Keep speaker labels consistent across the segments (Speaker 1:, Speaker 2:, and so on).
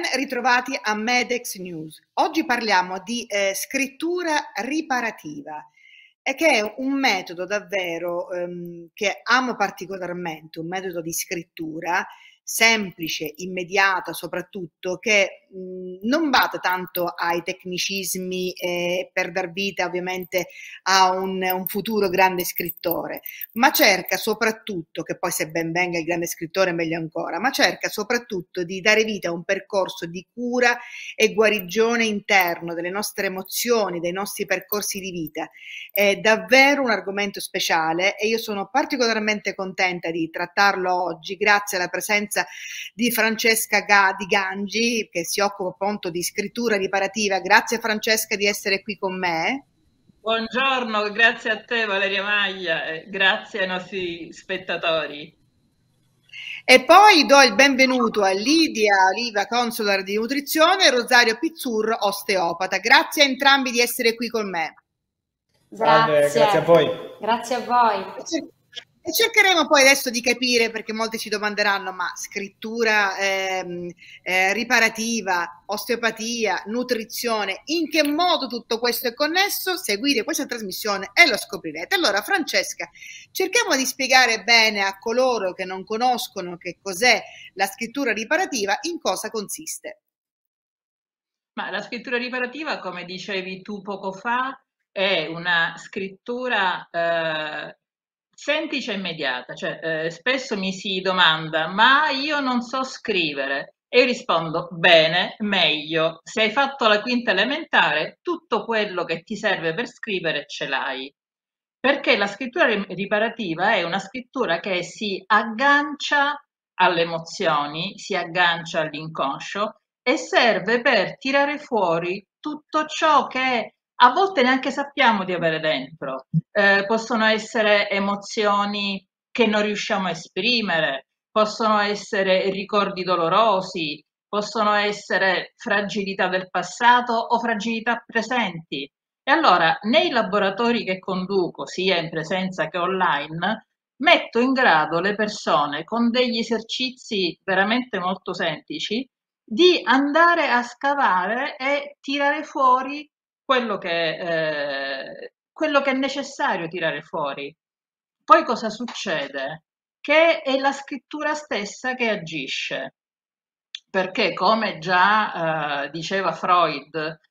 Speaker 1: ritrovati a Medex News. Oggi parliamo di scrittura riparativa, che è un metodo davvero che amo particolarmente, un metodo di scrittura semplice, immediata soprattutto, che non bada tanto ai tecnicismi per dar vita ovviamente a un futuro grande scrittore, ma cerca soprattutto, che poi se ben venga il grande scrittore meglio ancora, ma cerca soprattutto di dare vita a un percorso di cura e guarigione interno delle nostre emozioni, dei nostri percorsi di vita. È davvero un argomento speciale e io sono particolarmente contenta di trattarlo oggi grazie alla presenza di Francesca Di Gangi, che si occupa appunto di scrittura riparativa. Grazie Francesca di essere qui con me.
Speaker 2: Buongiorno, grazie a te Valeria Maglia e grazie ai nostri spettatori.
Speaker 1: E poi do il benvenuto a Lidia Oliva, consular di nutrizione, e Rosario Pizzurro, osteopata. Grazie a entrambi di essere qui con me.
Speaker 3: Grazie a voi. Grazie a voi.
Speaker 1: E cercheremo poi adesso di capire, perché molti si domanderanno, ma scrittura riparativa, osteopatia, nutrizione, in che modo tutto questo è connesso? Seguire questa trasmissione e lo scoprirete. Allora Francesca, cerchiamo di spiegare bene a coloro che non conoscono che cos'è la scrittura riparativa, in cosa consiste.
Speaker 2: Ma la scrittura riparativa, come dicevi tu poco fa, è una scrittura semplice e immediata. Cioè, spesso mi si domanda, ma io non so scrivere. E io rispondo, bene, meglio. Se hai fatto la quinta elementare, tutto quello che ti serve per scrivere ce l'hai. Perché la scrittura riparativa è una scrittura che si aggancia alle emozioni, si aggancia all'inconscio e serve per tirare fuori tutto ciò che a volte neanche sappiamo di avere dentro. Possono essere emozioni che non riusciamo a esprimere, possono essere ricordi dolorosi, possono essere fragilità del passato o fragilità presenti. E allora, nei laboratori che conduco, sia in presenza che online, metto in grado le persone con degli esercizi veramente molto semplici di andare a scavare e tirare fuori quello che è necessario tirare fuori. Poi cosa succede? Che è la scrittura stessa che agisce, perché come già diceva Freud,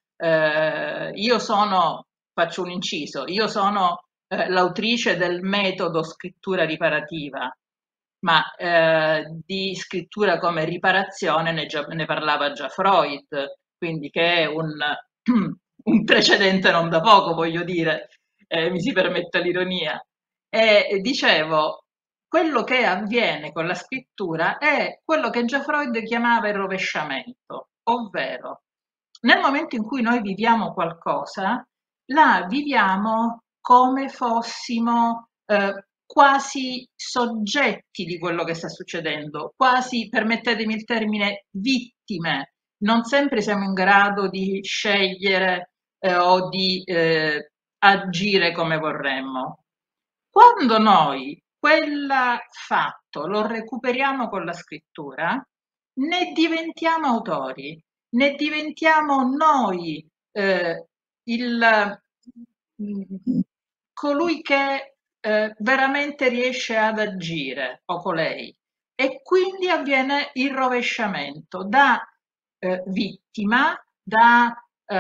Speaker 2: faccio un inciso, io sono l'autrice del metodo scrittura riparativa, ma di scrittura come riparazione ne parlava già Freud, quindi che è un precedente non da poco, voglio dire, mi si permetta l'ironia. E dicevo, quello che avviene con la scrittura è quello che già Freud chiamava il rovesciamento, ovvero nel momento in cui noi viviamo qualcosa, la viviamo come fossimo quasi soggetti di quello che sta succedendo, quasi, permettetemi il termine, vittime. Non sempre siamo in grado di scegliere o di agire come vorremmo. Quando noi quel fatto lo recuperiamo con la scrittura, ne diventiamo autori, ne diventiamo noi il, colui che veramente riesce ad agire, o colei. E quindi avviene il rovesciamento da vittima, da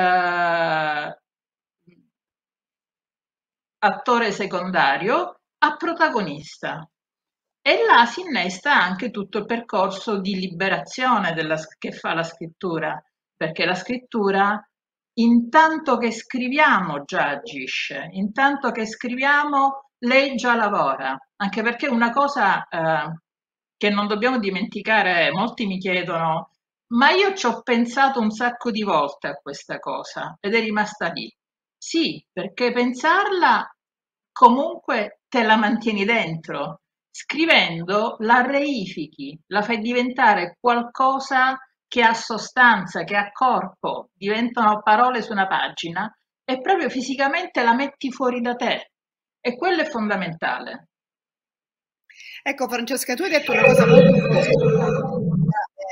Speaker 2: attore secondario a protagonista. E là si innesta anche tutto il percorso di liberazione che fa la scrittura, perché la scrittura, intanto che scriviamo, già agisce, intanto che scriviamo, lei già lavora, anche perché una cosa che non dobbiamo dimenticare, molti mi chiedono, ma io ci ho pensato un sacco di volte a questa cosa ed è rimasta lì. Sì, perché pensarla comunque te la mantieni dentro. Scrivendo la reifichi, la fai diventare qualcosa che ha sostanza, che ha corpo, diventano parole su una pagina e proprio fisicamente la metti fuori da te. E quello è fondamentale.
Speaker 1: Ecco Francesca, tu hai detto una cosa molto fondamentale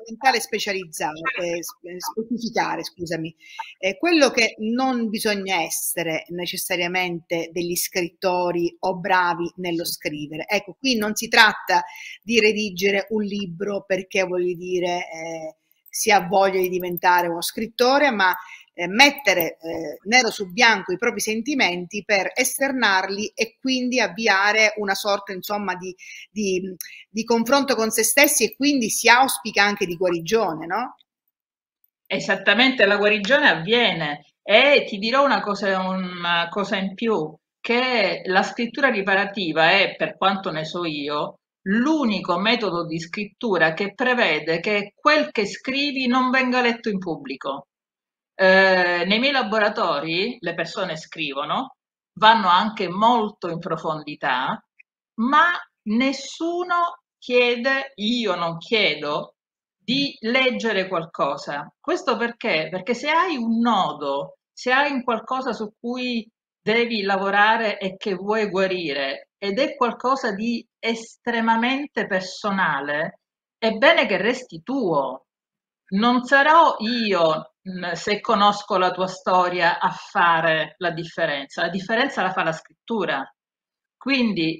Speaker 1: fondamentale specificare, scusami, quello che non bisogna essere necessariamente degli scrittori o bravi nello scrivere. Ecco, qui non si tratta di redigere un libro perché voglio dire si ha voglia di diventare uno scrittore, ma mettere nero su bianco i propri sentimenti per esternarli e quindi avviare una sorta, insomma, di confronto con se stessi, e quindi si auspica anche di guarigione, no?
Speaker 2: Esattamente, la guarigione avviene, e ti dirò una cosa in più, che la scrittura riparativa è, per quanto ne so io, l'unico metodo di scrittura che prevede che quel che scrivi non venga letto in pubblico. Nei miei laboratori le persone scrivono, vanno anche molto in profondità, ma nessuno chiede, io non chiedo, di leggere qualcosa. Questo perché? Perché se hai un nodo, se hai un qualcosa su cui devi lavorare e che vuoi guarire, ed è qualcosa di estremamente personale, è bene che resti tuo. Non sarò io, se conosco la tua storia, a fare la differenza la fa la scrittura. Quindi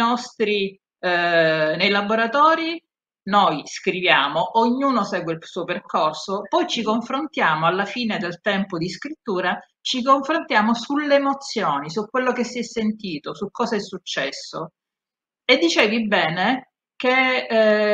Speaker 2: nei laboratori noi scriviamo, ognuno segue il suo percorso, poi ci confrontiamo alla fine del tempo di scrittura, ci confrontiamo sulle emozioni, su quello che si è sentito, su cosa è successo. E dicevi bene che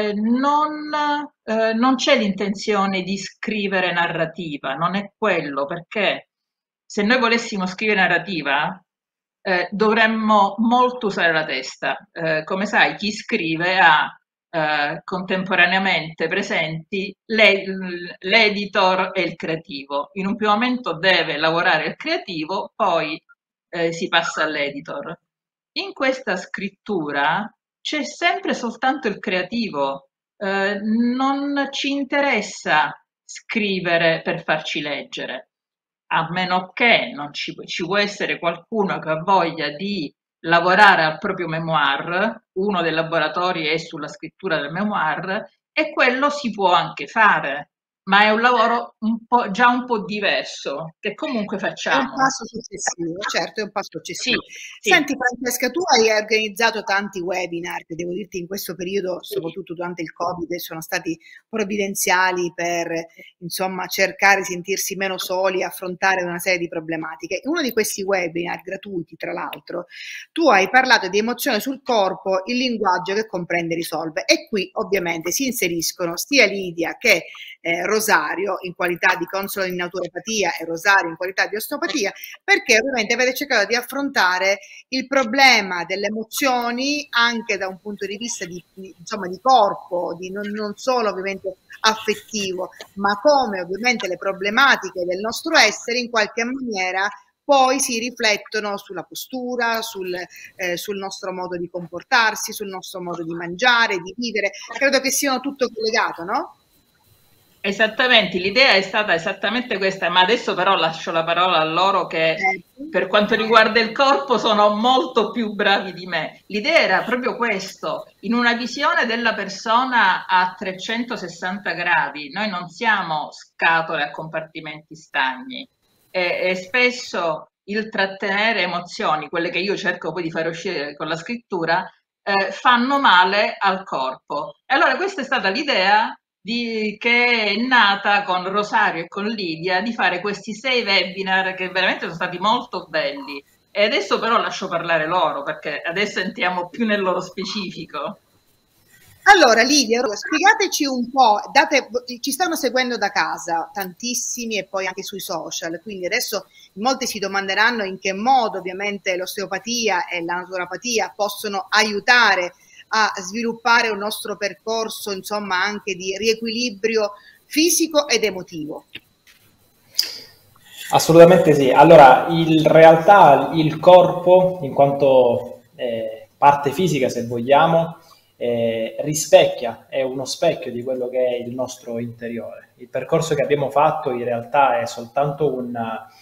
Speaker 2: non c'è l'intenzione di scrivere narrativa, non è quello, perché se noi volessimo scrivere narrativa dovremmo molto usare la testa. Come sai, chi scrive ha contemporaneamente presenti l'editor e il creativo. In un primo momento deve lavorare il creativo, poi si passa all'editor. In questa scrittura c'è sempre soltanto il creativo, non ci interessa scrivere per farci leggere, a meno che non ci può essere qualcuno che ha voglia di lavorare al proprio memoir, uno dei laboratori è sulla scrittura del memoir, e quello si può anche fare, ma è un lavoro già un po' diverso, che comunque
Speaker 1: È un
Speaker 2: facciamo.
Speaker 1: passo successivo, certo, è un passo successivo.
Speaker 2: Sì.
Speaker 1: Senti Francesca, tu hai organizzato tanti webinar che devo dirti in questo periodo, soprattutto durante il Covid, sono stati provvidenziali per, insomma, cercare di sentirsi meno soli, affrontare una serie di problematiche. In uno di questi webinar gratuiti, tra l'altro, tu hai parlato di emozione sul corpo, il linguaggio che comprende e risolve, e qui ovviamente si inseriscono sia Lidia che Rosario in qualità di console in naturopatia e Rosario in qualità di osteopatia, perché ovviamente avete cercato di affrontare il problema delle emozioni anche da un punto di vista insomma, di corpo, non solo ovviamente affettivo, ma come ovviamente le problematiche del nostro essere in qualche maniera poi si riflettono sulla postura, sul nostro modo di comportarsi, sul nostro modo di mangiare, di vivere. Credo che siano tutto collegato, no?
Speaker 2: Esattamente, l'idea è stata esattamente questa, ma adesso però lascio la parola a loro che per quanto riguarda il corpo sono molto più bravi di me. L'idea era proprio questo, in una visione della persona a 360 gradi, noi non siamo scatole a compartimenti stagni e spesso il trattenere emozioni, quelle che io cerco poi di fare uscire con la scrittura, fanno male al corpo. E allora questa è stata l'idea che è nata con Rosario e con Lidia di fare questi 6 webinar che veramente sono stati molto belli. E adesso però lascio parlare loro, perché adesso entriamo più nel loro specifico.
Speaker 1: Allora Lidia, spiegateci un po', ci stanno seguendo da casa tantissimi e poi anche sui social, quindi adesso molti si domanderanno in che modo ovviamente l'osteopatia e la naturopatia possono aiutare a sviluppare un nostro percorso, insomma, anche di riequilibrio fisico ed emotivo.
Speaker 4: Assolutamente sì. Allora, in realtà il corpo, in quanto parte fisica, se vogliamo, rispecchia, è uno specchio di quello che è il nostro interiore. Il percorso che abbiamo fatto in realtà è soltanto un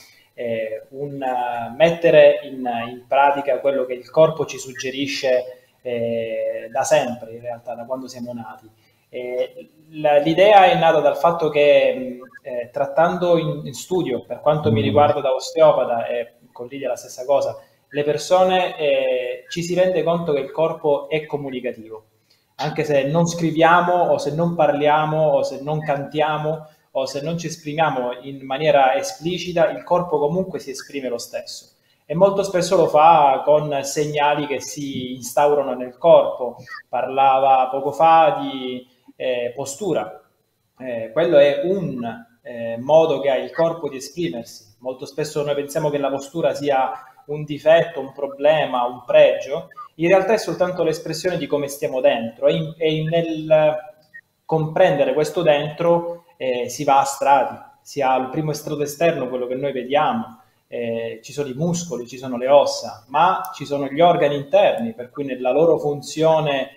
Speaker 4: mettere in pratica quello che il corpo ci suggerisce da sempre, in realtà, da quando siamo nati. L'idea è nata dal fatto che trattando in studio, per quanto mi riguarda da osteopata, e con Lidia la stessa cosa, le persone ci si rende conto che il corpo è comunicativo. Anche se non scriviamo o se non parliamo o se non cantiamo o se non ci esprimiamo in maniera esplicita, il corpo comunque si esprime lo stesso. E molto spesso lo fa con segnali che si instaurano nel corpo. Parlava poco fa di postura. Quello è un modo che ha il corpo di esprimersi. Molto spesso noi pensiamo che la postura sia un difetto, un problema, un pregio. In realtà è soltanto l'espressione di come stiamo dentro e nel comprendere questo dentro si va a strati, si ha il primo strato esterno, quello che noi vediamo, ci sono i muscoli, ci sono le ossa, ma ci sono gli organi interni, per cui nella loro funzione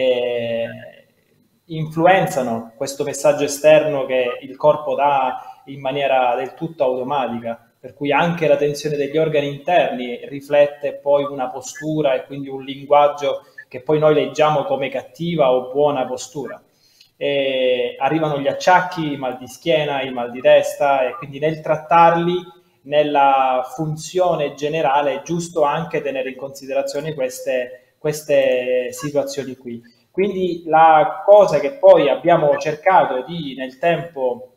Speaker 4: influenzano questo messaggio esterno che il corpo dà in maniera del tutto automatica. Per cui anche la tensione degli organi interni riflette poi una postura e quindi un linguaggio che poi noi leggiamo come cattiva o buona postura. Arrivano gli acciacchi, i mal di schiena, i mal di testa, e quindi nel trattarli, nella funzione generale, è giusto anche tenere in considerazione queste situazioni qui. Quindi la cosa che poi abbiamo cercato di nel tempo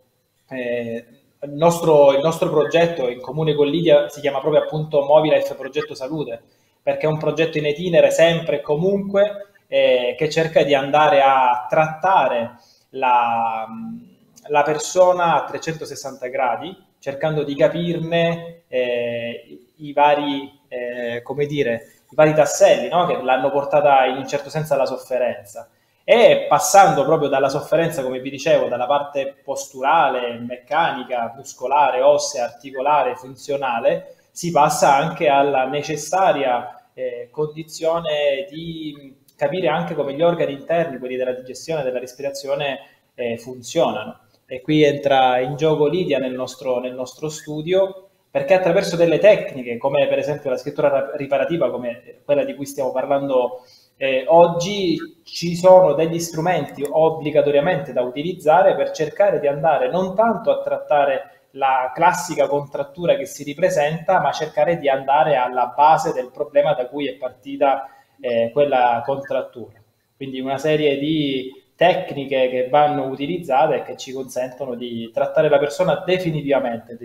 Speaker 4: il nostro progetto in comune con Lidia si chiama proprio appunto Movilife Progetto Salute, perché è un progetto in itinere sempre e comunque che cerca di andare a trattare la persona a 360 gradi, cercando di capirne i vari tasselli, no? Che l'hanno portata in un certo senso alla sofferenza. E passando proprio dalla sofferenza, come vi dicevo, dalla parte posturale, meccanica, muscolare, ossea, articolare, funzionale, si passa anche alla necessaria condizione di capire anche come gli organi interni, quelli della digestione e della respirazione, funzionano. E qui entra in gioco Lidia nel nostro studio, perché attraverso delle tecniche, come per esempio la scrittura riparativa, come quella di cui stiamo parlando oggi, ci sono degli strumenti obbligatoriamente da utilizzare per cercare di andare non tanto a trattare la classica contrattura che si ripresenta, ma cercare di andare alla base del problema da cui è partita quella contrattura. Quindi una serie di tecniche che vanno utilizzate e che ci consentono di trattare la persona definitivamente,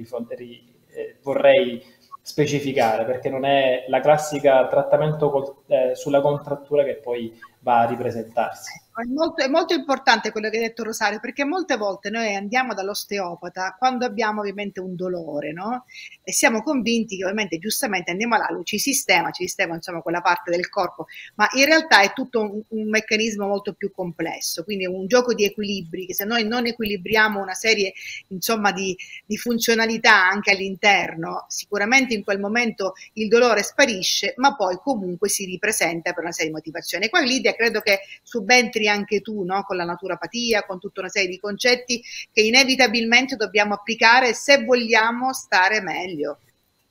Speaker 4: vorrei specificare, perché non è la classica trattamento sulla contrattura che poi va a ripresentarsi.
Speaker 1: È molto importante quello che hai detto, Rosario, perché molte volte noi andiamo dall'osteopata quando abbiamo ovviamente un dolore, no? E siamo convinti che ovviamente giustamente andiamo là, lui ci sistema insomma quella parte del corpo, ma in realtà è tutto un meccanismo molto più complesso, quindi è un gioco di equilibri che se noi non equilibriamo una serie insomma di funzionalità anche all'interno, sicuramente in quel momento il dolore sparisce, ma poi comunque si ripresenta per una serie di motivazioni. E qua Lidia credo che subentri anche tu, no? Con la naturopatia, con tutta una serie di concetti che inevitabilmente dobbiamo applicare se vogliamo stare meglio.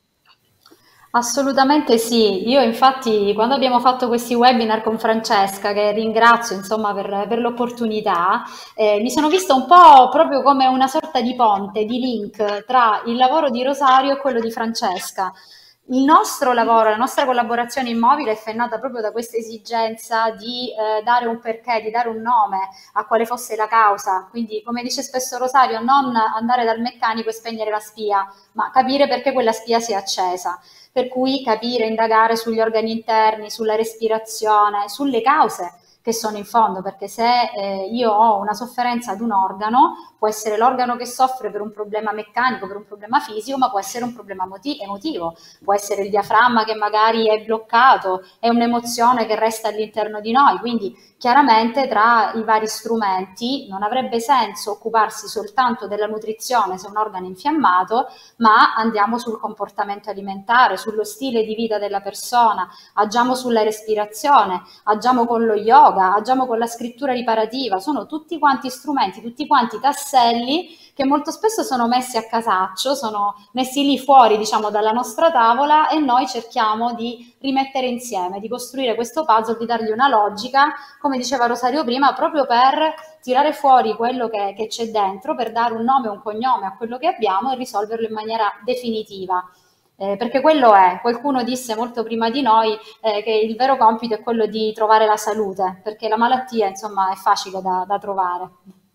Speaker 3: Assolutamente sì, io infatti quando abbiamo fatto questi webinar con Francesca, che ringrazio insomma per l'opportunità, mi sono vista un po' proprio come una sorta di ponte, di link tra il lavoro di Rosario e quello di Francesca. Il nostro lavoro, la nostra collaborazione in Movilife è nata proprio da questa esigenza di dare un perché, di dare un nome a quale fosse la causa. Quindi, come dice spesso Rosario, non andare dal meccanico e spegnere la spia, ma capire perché quella spia si è accesa. Per cui capire, indagare sugli organi interni, sulla respirazione, sulle cause che sono in fondo, perché se io ho una sofferenza ad un organo, può essere l'organo che soffre per un problema meccanico, per un problema fisico, ma può essere un problema emotivo, può essere il diaframma che magari è bloccato, è un'emozione che resta all'interno di noi, quindi chiaramente tra i vari strumenti non avrebbe senso occuparsi soltanto della nutrizione se un organo è infiammato, ma andiamo sul comportamento alimentare, sullo stile di vita della persona, agiamo sulla respirazione, agiamo con lo yoga, yoga, agiamo con la scrittura riparativa, sono tutti quanti strumenti, tutti quanti tasselli che molto spesso sono messi a casaccio, sono messi lì fuori, diciamo, dalla nostra tavola e noi cerchiamo di rimettere insieme, di costruire questo puzzle, di dargli una logica, come diceva Rosario prima, proprio per tirare fuori quello che c'è dentro, per dare un nome e un cognome a quello che abbiamo e risolverlo in maniera definitiva. Perché quello è, qualcuno disse molto prima di noi che il vero compito è quello di trovare la salute, perché la malattia, insomma, è facile da trovare.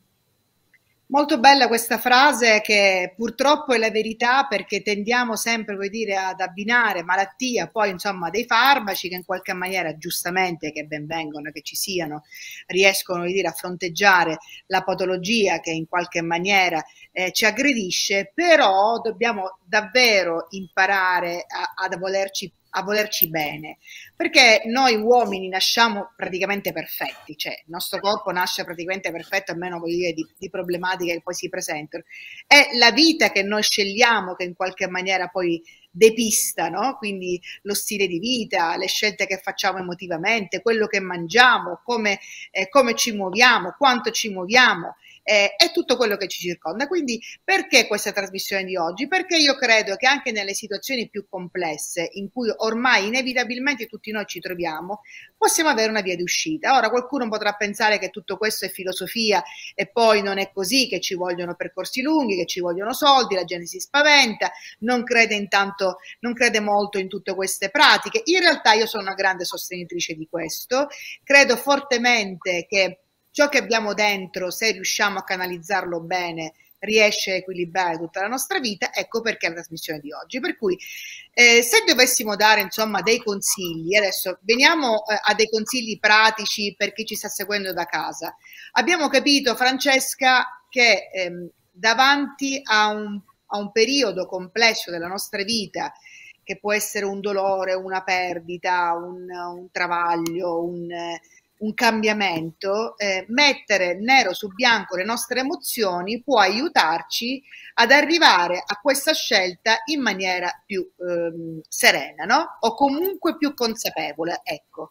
Speaker 1: Molto bella questa frase che purtroppo è la verità perché tendiamo sempre, vuoi dire, ad abbinare malattia, poi insomma dei farmaci che in qualche maniera, giustamente, che ben vengono, che ci siano, riescono, vuoi dire, a fronteggiare la patologia che in qualche maniera ci aggredisce, però dobbiamo davvero imparare a volerci bene, perché noi uomini nasciamo praticamente perfetti, cioè il nostro corpo nasce praticamente perfetto, a meno di problematiche che poi si presentano. È la vita che noi scegliamo che in qualche maniera poi depista, no? Quindi lo stile di vita, le scelte che facciamo emotivamente, quello che mangiamo, come ci muoviamo, quanto ci muoviamo. È tutto quello che ci circonda. Quindi perché questa trasmissione di oggi? Perché io credo che anche nelle situazioni più complesse in cui ormai inevitabilmente tutti noi ci troviamo, possiamo avere una via di uscita. Ora qualcuno potrà pensare che tutto questo è filosofia e poi non è così, che ci vogliono percorsi lunghi, che ci vogliono soldi, la gente si spaventa, non crede molto in tutte queste pratiche. In realtà io sono una grande sostenitrice di questo, credo fortemente che ciò che abbiamo dentro, se riusciamo a canalizzarlo bene, riesce a equilibrare tutta la nostra vita. Ecco perché la trasmissione di oggi. Per cui se dovessimo dare insomma dei consigli, adesso veniamo a dei consigli pratici per chi ci sta seguendo da casa. Abbiamo capito, Francesca, che davanti a un periodo complesso della nostra vita, che può essere un dolore, una perdita, un travaglio, un cambiamento, mettere nero su bianco le nostre emozioni può aiutarci ad arrivare a questa scelta in maniera più serena, no? O comunque più consapevole, ecco.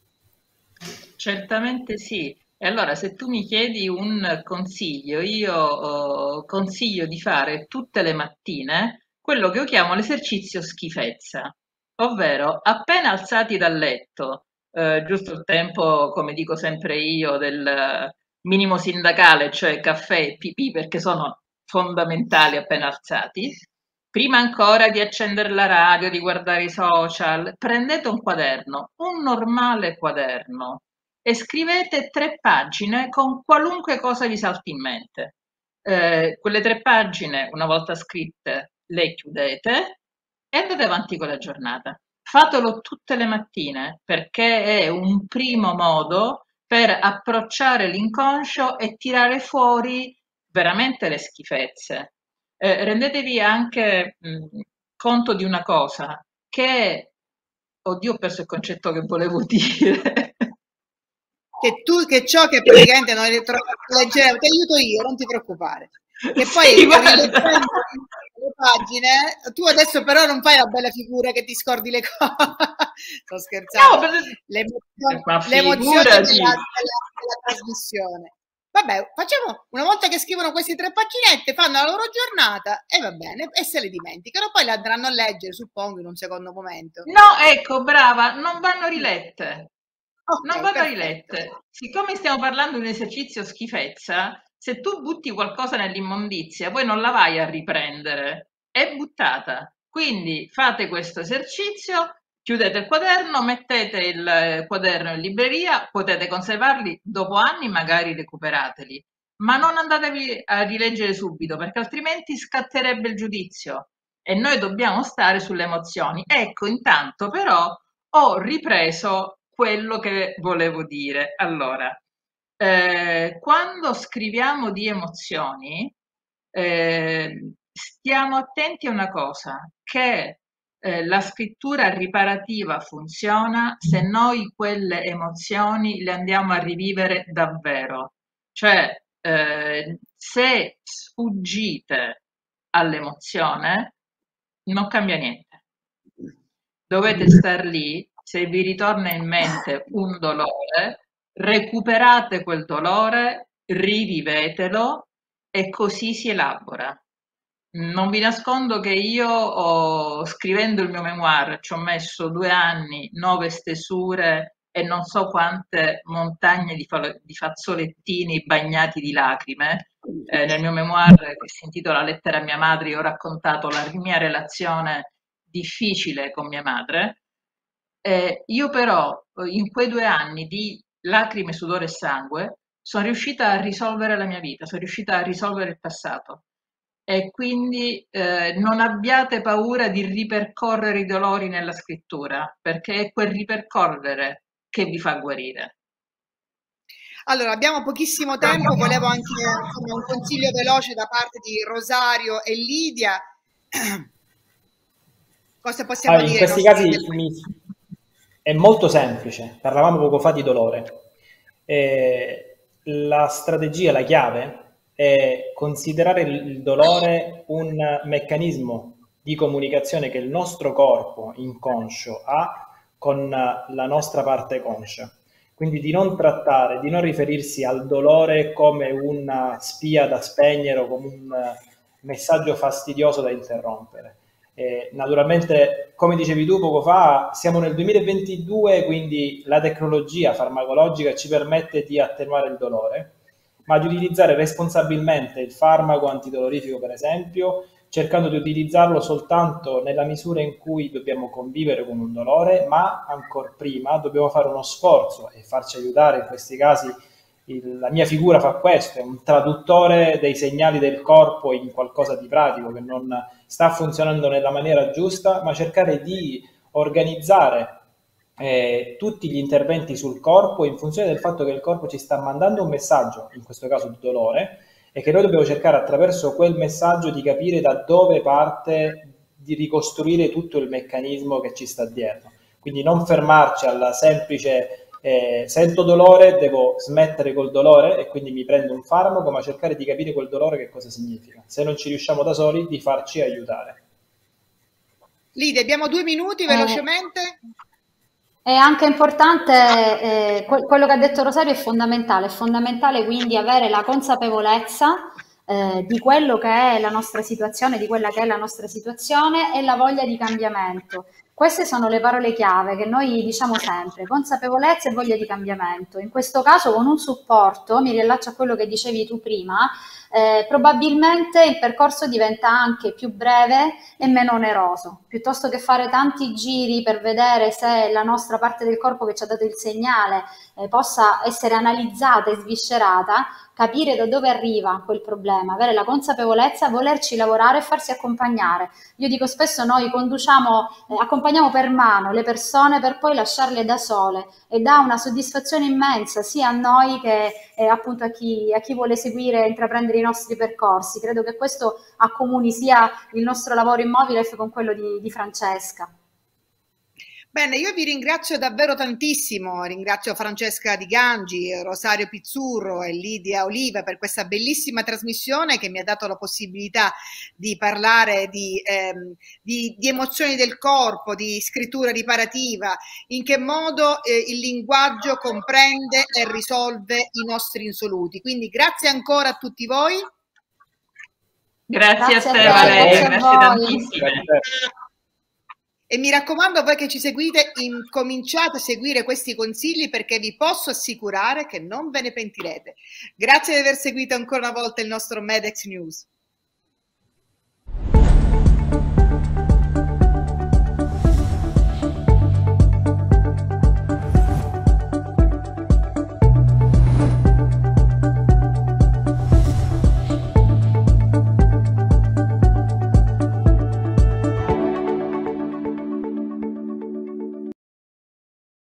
Speaker 2: Certamente sì. E allora, se tu mi chiedi un consiglio, io consiglio di fare tutte le mattine quello che io chiamo l'esercizio schifezza, ovvero appena alzati dal letto, giusto il tempo, come dico sempre io, del minimo sindacale, cioè caffè e pipì, perché sono fondamentali appena alzati. Prima ancora di accendere la radio, di guardare i social, prendete un quaderno, un normale quaderno, e scrivete 3 pagine con qualunque cosa vi salti in mente. Quelle 3 pagine, una volta scritte, le chiudete e andate avanti con la giornata. Fatelo tutte le mattine perché è un primo modo per approcciare l'inconscio e tirare fuori veramente le schifezze. Rendetevi anche conto di una cosa, che, oddio, ho perso il concetto che volevo dire.
Speaker 1: Che ciò che praticamente noi leggeremo, ti aiuto io, non ti preoccupare. Che poi
Speaker 2: Sì, guarda.
Speaker 1: rileggendo le pagine, tu adesso però non fai la bella figura che ti scordi le cose. Sto scherzando.
Speaker 2: No,
Speaker 1: L'emozione della trasmissione. Vabbè, facciamo una volta che scrivono queste 3 paginette, fanno la loro giornata e va bene, e se le dimenticano, poi le andranno a leggere, suppongo, in un secondo momento.
Speaker 2: No, ecco, brava, non vanno rilette.
Speaker 1: Okay,
Speaker 2: Non vanno
Speaker 1: perfetto.
Speaker 2: rilette. Siccome stiamo parlando di un esercizio schifezza, se tu butti qualcosa nell'immondizia, poi non la vai a riprendere, è buttata. Quindi fate questo esercizio, chiudete il quaderno, mettete il quaderno in libreria, potete conservarli dopo anni, magari recuperateli, ma non andatevi a rileggere subito perché altrimenti scatterebbe il giudizio e noi dobbiamo stare sulle emozioni. Ecco, intanto però ho ripreso quello che volevo dire. Allora, quando scriviamo di emozioni, stiamo attenti a una cosa, che la scrittura riparativa funziona se noi quelle emozioni le andiamo a rivivere davvero. Cioè, se sfuggite all'emozione, non cambia niente. Dovete star lì, se vi ritorna in mente un dolore, recuperate quel dolore, rivivetelo e così si elabora. Non vi nascondo che io, scrivendo il mio memoir, ci ho messo 2 anni, 9 stesure e non so quante montagne di fazzolettini bagnati di lacrime. Nel mio memoir, che si intitola Lettera a mia madre, io ho raccontato la mia relazione difficile con mia madre. Io però, in quei 2 anni di lacrime, sudore e sangue, sono riuscita a risolvere la mia vita, sono riuscita a risolvere il passato. E quindi non abbiate paura di ripercorrere i dolori nella scrittura, perché è quel ripercorrere che vi fa guarire.
Speaker 1: Allora, abbiamo pochissimo tempo, volevo anche insomma, un consiglio veloce da parte di Rosario e Lidia. Cosa possiamo dire?
Speaker 4: In questi casi è molto semplice, parlavamo poco fa di dolore. La strategia, la chiave è considerare il dolore un meccanismo di comunicazione che il nostro corpo inconscio ha con la nostra parte conscia. Quindi di non trattare, di non riferirsi al dolore come una spia da spegnere o come un messaggio fastidioso da interrompere. Naturalmente, come dicevi tu poco fa, siamo nel 2022, quindi la tecnologia farmacologica ci permette di attenuare il dolore, ma di utilizzare responsabilmente il farmaco antidolorifico, per esempio, cercando di utilizzarlo soltanto nella misura in cui dobbiamo convivere con un dolore, ma ancor prima dobbiamo fare uno sforzo e farci aiutare. In questi casi la mia figura fa questo, è un traduttore dei segnali del corpo in qualcosa di pratico che non sta funzionando nella maniera giusta, ma cercare di organizzare tutti gli interventi sul corpo in funzione del fatto che il corpo ci sta mandando un messaggio, in questo caso di dolore, e che noi dobbiamo cercare attraverso quel messaggio di capire da dove parte, di ricostruire tutto il meccanismo che ci sta dietro. Quindi non fermarci alla semplice sento dolore, devo smettere col dolore e quindi mi prendo un farmaco, ma cercare di capire quel dolore che cosa significa. Se non ci riusciamo da soli, di farci aiutare.
Speaker 1: Lidia, abbiamo 2 minuti velocemente.
Speaker 3: È anche importante, quello che ha detto Rosario è fondamentale quindi avere la consapevolezza di quello che è la nostra situazione, di quella che è la nostra situazione e la voglia di cambiamento. Queste sono le parole chiave che noi diciamo sempre, consapevolezza e voglia di cambiamento. In questo caso con un supporto, mi riallaccio a quello che dicevi tu prima, probabilmente il percorso diventa anche più breve e meno oneroso. Piuttosto che fare tanti giri per vedere se la nostra parte del corpo che ci ha dato il segnale possa essere analizzata e sviscerata, capire da dove arriva quel problema, avere la consapevolezza, volerci lavorare e farsi accompagnare. Io dico spesso noi accompagniamo per mano le persone per poi lasciarle da sole e dà una soddisfazione immensa sia a noi che appunto a chi vuole seguire e intraprendere i nostri percorsi. Credo che questo accomuni sia il nostro lavoro in Movilef con quello di Francesca.
Speaker 1: Bene, io vi ringrazio davvero tantissimo, ringrazio Francesca Di Gangi, Rosario Pizzurro e Lidia Oliva per questa bellissima trasmissione che mi ha dato la possibilità di parlare di emozioni del corpo, di scrittura riparativa, in che modo il linguaggio comprende e risolve i nostri insoluti. Quindi grazie ancora a tutti voi.
Speaker 2: Grazie a te Valeria, grazie tantissimo.
Speaker 1: E mi raccomando, voi che ci seguite, incominciate a seguire questi consigli perché vi posso assicurare che non ve ne pentirete. Grazie di aver seguito ancora una volta il nostro Medex News.